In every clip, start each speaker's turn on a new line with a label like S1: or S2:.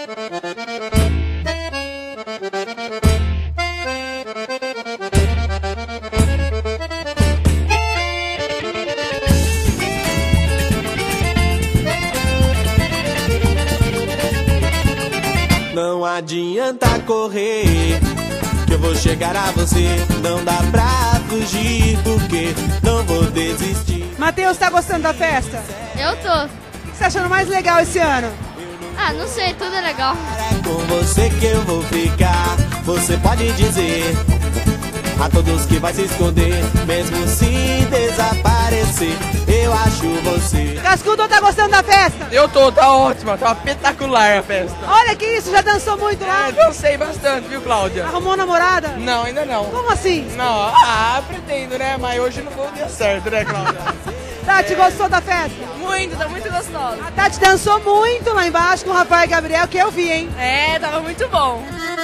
S1: Não adianta correr, que eu vou chegar a você. Não dá pra fugir, porque não vou desistir.
S2: Matheus, tá gostando da festa?
S3: Eu tô.
S2: O que você tá achando mais legal esse ano?
S3: Ah, não sei, tudo é legal.
S1: É com você que eu vou ficar. Você pode dizer a todos que vai se esconder, mesmo se desaparecer, eu acho você.
S2: Cascudo, tá gostando da festa?
S4: Eu tô, tá ótima, tá espetacular a festa.
S2: Olha que isso, já dançou muito lá?
S4: Dancei bastante, viu, Cláudia?
S2: Arrumou namorada?
S4: Não, ainda não.
S2: Como assim?
S4: Não, pretendo, né? Mas hoje não foi o dia certo, né, Cláudia?
S2: Tati, gostou da festa?
S3: Muito, tá muito gostoso.
S2: A Tati dançou muito lá embaixo com o Rafael e Gabriel, que eu vi, hein?
S3: É, tava muito bom.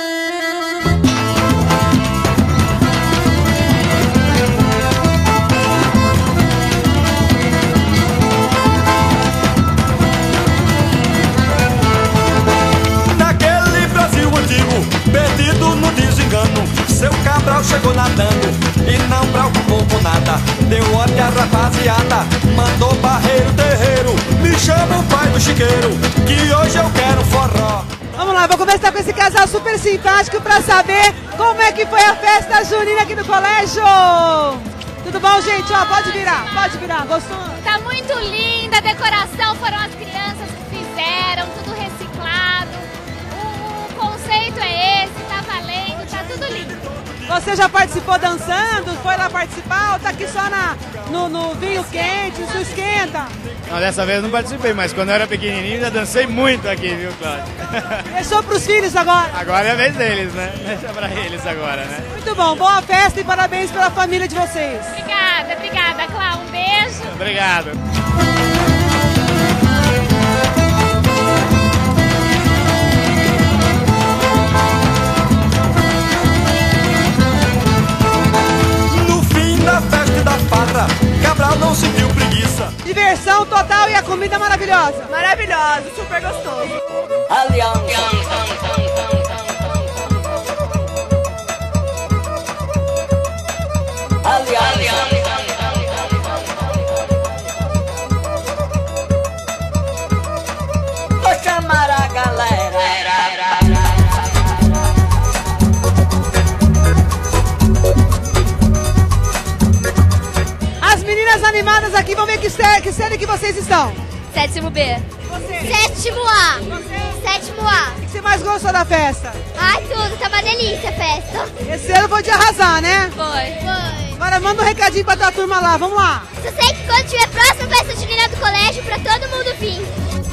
S5: Naquele Brasil antigo, perdido no desengano, seu Cabral chegou nadando e não preocupou com nada. Deu ordem à rapaziada, mandou barreiro terreiro, me chama o pai do chiqueiro, que hoje eu quero forró.
S2: Vamos lá, vou conversar com esse casal super simpático pra saber como é que foi a festa junina aqui no colégio. Tudo bom, gente? Ó, pode virar, gostou?
S3: Tá muito linda a decoração, foram as crianças que fizeram, tudo reciclado. O conceito é esse, tá valendo, tá tudo lindo.
S2: Você já participou dançando? Foi lá participar ou tá aqui só no vinho quente, isso esquenta?
S6: Não, dessa vez não participei, mas quando eu era pequenininho já dancei muito aqui, viu, Cláudio?
S2: Deixou pros filhos agora?
S6: Agora é a vez deles, né? Deixa pra eles agora, né?
S2: Muito bom, boa festa e parabéns pela família de vocês.
S3: Obrigada, Clá, um beijo.
S6: Obrigado.
S5: Da festa e da farra, Cabral não sentiu preguiça.
S2: Diversão total e a comida maravilhosa.
S3: Maravilhoso, super gostoso.
S5: Vou chamar a galera.
S2: Animadas aqui, vamos ver que série que vocês estão.
S3: Sétimo B.
S2: Você?
S3: Sétimo A.
S2: Você?
S3: Sétimo A.
S2: O que você mais gostou da festa?
S3: Ai, tudo, tá uma delícia a festa.
S2: Esse ano foi de arrasar, né?
S3: Foi.
S2: Agora manda um recadinho pra tua turma lá, vamos lá.
S3: Só sei que quando tiver próxima festa junina do colégio, pra todo mundo vir.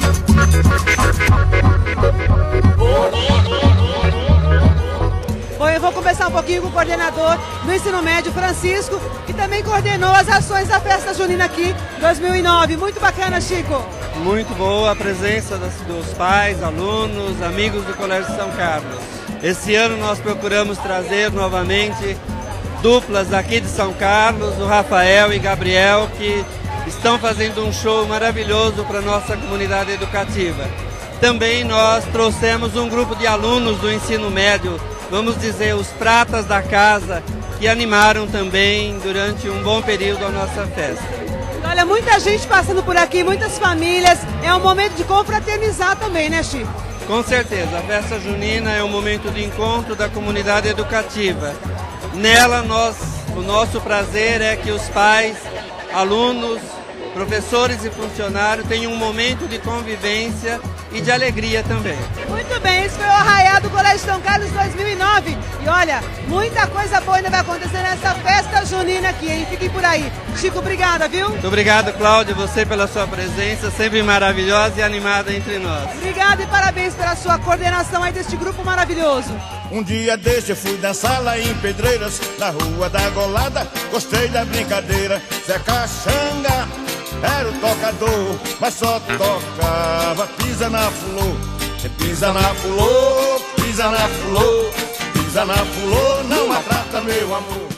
S2: Bom, eu vou conversar um pouquinho com o coordenador do ensino médio, Francisco, que também coordenou as ações da festa junina aqui, 2009. Muito bacana, Chico.
S7: Muito boa a presença dos pais, alunos, amigos do Colégio São Carlos. Esse ano nós procuramos trazer novamente duplas daqui de São Carlos, o Rafael e Gabriel, que estão fazendo um show maravilhoso para a nossa comunidade educativa. Também nós trouxemos um grupo de alunos do ensino médio, vamos dizer, os pratas da casa, que animaram também durante um bom período a nossa festa.
S2: Olha, muita gente passando por aqui, muitas famílias, é um momento de confraternizar também, né, Chico?
S7: Com certeza, a festa junina é um momento de encontro da comunidade educativa. Nela, o nosso prazer é que os pais, alunos, professores e funcionários tenham um momento de convivência e de alegria também.
S2: Muito bem, esse foi o Arraiá do Colégio São Carlos 2009. E olha, muita coisa boa ainda vai acontecer nessa festa junina aqui, hein? Fiquem por aí. Chico, obrigada, viu?
S7: Muito obrigado, Cláudio, você pela sua presença, sempre maravilhosa e animada entre nós.
S2: Obrigada e parabéns pela sua coordenação aí deste grupo maravilhoso.
S5: Um dia desse eu fui dançar lá em Pedreiras, na Rua da Golada, gostei da brincadeira. Zé Caxanga era o tocador, mas só tocava pisa na flor. Pisa na flor, pisa na flor, pisa na flor, não maltrata meu amor.